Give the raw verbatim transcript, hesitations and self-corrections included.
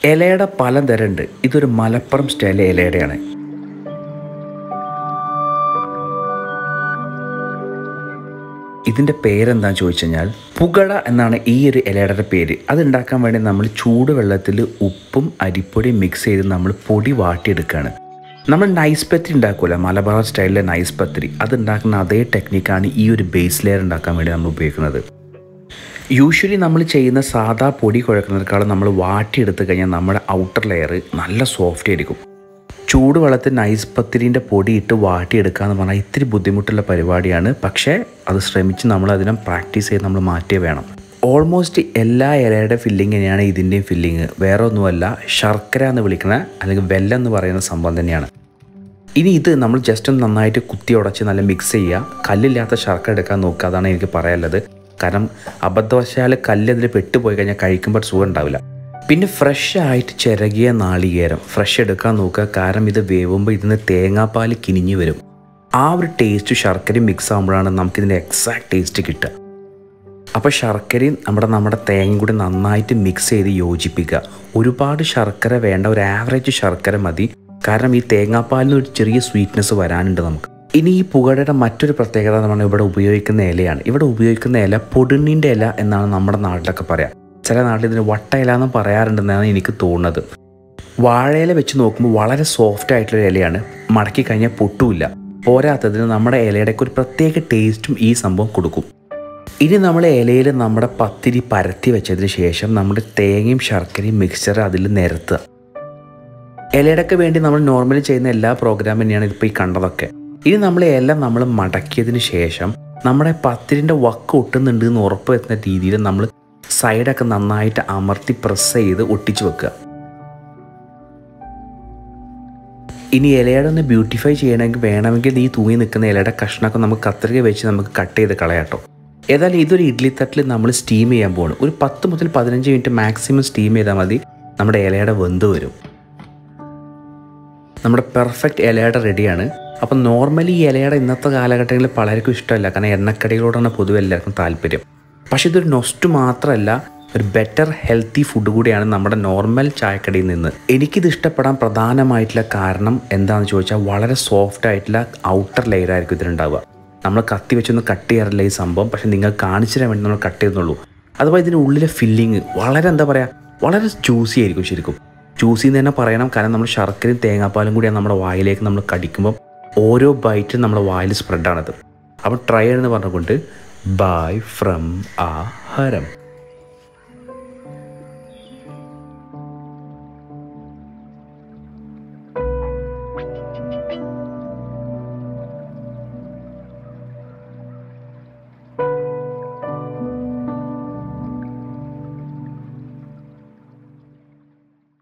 ഇലയുടെ പലതരമുണ്ട്. ഇതൊരു മലപ്പുറം സ്റ്റൈൽ ഇലയുടെയാണ്. ഇതിൻ്റെ പേരെന്താണെന്ന് ചോദിച്ചു കഴിഞ്ഞാൽ പുകട എന്നാണ് ഈ ഒരു ഇലയുടെ പേര്. അതുണ്ടാക്കാൻ വേണ്ടി നമ്മൾ ചൂടുവെള്ളത്തിൽ ഉപ്പും അരിപ്പൊടിയും മിക്സ് ചെയ്ത് നമ്മൾ പൊടി വാട്ടിയെടുക്കുകയാണ്. നമ്മൾ നൈസ് പത്തിരി ഉണ്ടാക്കുമല്ലോ, മലബാർ സ്റ്റൈലിലെ നൈസ് പത്തിരി, അത് ഉണ്ടാക്കുന്ന അതേ ടെക്നിക്കാണ് ഈ ഒരു ബേസ് ലെയർ ഉണ്ടാക്കാൻ വേണ്ടി നമ്മൾ ഉപയോഗിക്കുന്നത്. യൂഷ്വലി നമ്മൾ ചെയ്യുന്ന സാധാ പൊടി കുഴക്കുന്നതിനേക്കാളും നമ്മൾ വാട്ടിയെടുത്ത് കഴിഞ്ഞാൽ നമ്മുടെ ഔട്ടർ ലെയർ നല്ല സോഫ്റ്റ് ആയിരിക്കും. ചൂടുവെള്ളത്തിൽ നൈസ് പത്തിരിൻ്റെ പൊടി ഇട്ട് വാട്ടിയെടുക്കുക എന്ന് പറഞ്ഞാൽ ഇത്തിരി ബുദ്ധിമുട്ടുള്ള പരിപാടിയാണ്. പക്ഷേ അത് ശ്രമിച്ച് നമ്മൾ അതിനെ പ്രാക്ടീസ് ചെയ്ത് നമ്മൾ മാറ്റിയേ വേണം. ഓൾമോസ്റ്റ് എല്ലാ ഇലയുടെ ഫില്ലിങ് തന്നെയാണ് ഇതിൻ്റെയും ഫില്ലിങ്. വേറെ ഒന്നുമല്ല, ശർക്കര എന്ന് വിളിക്കുന്ന അല്ലെങ്കിൽ വെല്ലം എന്ന് പറയുന്ന സംഭവം തന്നെയാണ്. ഇനി ഇത് നമ്മൾ ജസ്റ്റ് ഒന്ന് നന്നായിട്ട് കുത്തി ഉടച്ച് നല്ല മിക്സ് ചെയ്യുക. കല്ലില്ലാത്ത ശർക്കര എടുക്കാൻ നോക്കുക, അതാണ് എനിക്ക് പറയാനുള്ളത്. കാരണം അബദ്ധവശാൽ കല്ല് അതിൽ പെട്ടുപോയി കഴിഞ്ഞാൽ കഴിക്കുമ്പോൾ സുഖം ഉണ്ടാവില്ല. പിന്നെ ഫ്രഷ് ആയിട്ട് ചിരകിയ നാളികേരം ഫ്രഷ് എടുക്കാൻ നോക്കുക. കാരണം ഇത് വേവുമ്പോൾ ഇതിന് തേങ്ങാപ്പാൽ കിനിഞ്ഞ് വരും. ആ ഒരു ടേസ്റ്റ് ശർക്കരയും മിക്സ് ആകുമ്പോഴാണ് നമുക്കിതിൻ്റെ എക്സാക്ട് ടേസ്റ്റ് കിട്ടുക. അപ്പോൾ ശർക്കരയും നമ്മുടെ നമ്മുടെ തേങ്ങയും കൂടി നന്നായിട്ട് മിക്സ് ചെയ്ത് യോജിപ്പിക്കുക. ഒരുപാട് ശർക്കര വേണ്ട, ഒരു ആവറേജ് ശർക്കര മതി. കാരണം ഈ തേങ്ങാപ്പാലിന് ഒരു ചെറിയ സ്വീറ്റ്നെസ് വരാനുണ്ട് നമുക്ക്. ഇനി ഈ പുകടയുടെ മറ്റൊരു പ്രത്യേകത എന്ന് പറഞ്ഞാൽ ഇവിടെ ഉപയോഗിക്കുന്ന ഇലയാണ്. ഇവിടെ ഉപയോഗിക്കുന്ന ഇല പൊടുന്നീൻ്റെ ഇല എന്നാണ് നമ്മുടെ നാട്ടിലൊക്കെ പറയാം. ചില നാട്ടിൽ ഇതിന് വട്ട ഇല എന്ന് പറയാറുണ്ടെന്നാണ് എനിക്ക് തോന്നുന്നത്. വാഴയില വെച്ച് നോക്കുമ്പോൾ വളരെ സോഫ്റ്റ് ആയിട്ടുള്ള ഇലയാണ്. മടക്കി കഴിഞ്ഞാൽ പൊട്ടുമില്ല. പോരാത്തതിന് നമ്മുടെ ഇലയുടെയൊക്കെ ഒരു പ്രത്യേക ടേസ്റ്റും ഈ സംഭവം കൊടുക്കും. ഇനി നമ്മൾ ഇലയിൽ നമ്മുടെ പത്തിരി പരത്തി വെച്ചതിന് ശേഷം നമ്മുടെ തേങ്ങയും ശർക്കരയും മിക്സ്ചർ അതിൽ നിരത്തുക. ഇലയുടെയൊക്കെ വേണ്ടി നമ്മൾ നോർമലി ചെയ്യുന്ന എല്ലാ പ്രോഗ്രാം തന്നെയാണ് ഇപ്പോൾ ഈ കണ്ടതൊക്കെ. ഇനി നമ്മൾ ഇല നമ്മൾ മടക്കിയതിന് ശേഷം നമ്മുടെ പത്തിരിൻ്റെ വക്ക് ഒട്ടുന്നുണ്ട് എന്ന് ഉറപ്പ് വരുന്ന രീതിയിൽ നമ്മൾ സൈഡൊക്കെ നന്നായിട്ട് അമർത്തി പ്രസ് ചെയ്ത് ഒട്ടിച്ച് വെക്കുക. ഇനി ഇലയുടെ ഒന്ന് ബ്യൂട്ടിഫൈ ചെയ്യണമെങ്കിൽ വേണമെങ്കിൽ ഈ തൂങ്ങി നിൽക്കുന്ന ഇലയുടെ കഷ്ണമൊക്കെ നമുക്ക് കത്രിക വെച്ച് നമുക്ക് കട്ട് ചെയ്ത് കളയാട്ടോ. ഏതായാലും ഇതൊരു ഇഡ്ഡലി തട്ടിൽ നമ്മൾ സ്റ്റീം ചെയ്യാൻ പോകണം. ഒരു പത്ത് മുതൽ പതിനഞ്ച് മിനിറ്റ് മാക്സിമം സ്റ്റീം ചെയ്താൽ മതി. നമ്മുടെ ഇലയുടെ വെന്ത് വരും. നമ്മുടെ പെർഫെക്റ്റ് ഇലയുടെ റെഡിയാണ്. അപ്പം നോർമലി ഈ ഇലയുടെ ഇന്നത്തെ കാലഘട്ടങ്ങളിൽ പലർക്കും ഇഷ്ടമല്ല. കാരണം എണ്ണക്കടികളോടാണ് പൊതുവെ എല്ലാവർക്കും താല്പര്യം. പക്ഷേ ഇതൊരു നൊസ്റ്റ് മാത്രമല്ല, ഒരു ബെറ്റർ ഹെൽത്തി ഫുഡ് കൂടിയാണ് നമ്മുടെ നോർമൽ ചായക്കടയിൽ നിന്ന്. എനിക്കിത് ഇഷ്ടപ്പെടാൻ പ്രധാനമായിട്ടുള്ള കാരണം എന്താണെന്ന് ചോദിച്ചാൽ വളരെ സോഫ്റ്റ് ആയിട്ടുള്ള ഔട്ടർ ലെയർ ആയിരിക്കും ഇതിനുണ്ടാവുക. നമ്മൾ കത്തി വെച്ചൊന്നും കട്ട് ചെയ്യാറില്ല ഈ സംഭവം. പക്ഷേ നിങ്ങൾ കാണിച്ചു തരാൻ വേണ്ടി നമ്മൾ കട്ട് ചെയ്യുന്നുള്ളൂ. അതുപോലെ ഇതിൻ്റെ ഉള്ളിലെ ഫില്ലിങ് വളരെ എന്താ പറയുക, വളരെ ജ്യൂസി ആയിരിക്കും. ശരിക്കും ജ്യൂസി എന്ന് തന്നെ പറയണം. കാരണം നമ്മൾ ശർക്കരയും തേങ്ങാപ്പാലും കൂടിയാണ് നമ്മുടെ വായിലേക്ക് നമ്മൾ കടിക്കുമ്പം ഓരോ ബൈറ്റും നമ്മുടെ വായിൽ സ്പ്രെഡാണത്. അപ്പം ട്രൈ എന്ന് പറഞ്ഞുകൊണ്ട് ബൈ ഫ്രം aaHarem.